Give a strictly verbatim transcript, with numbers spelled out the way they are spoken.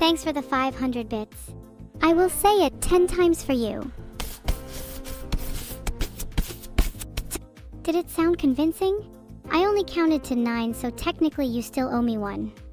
Thanks for the five hundred bits. I will say it ten times for you. Did it sound convincing? I only counted to nine, so technically you still owe me one.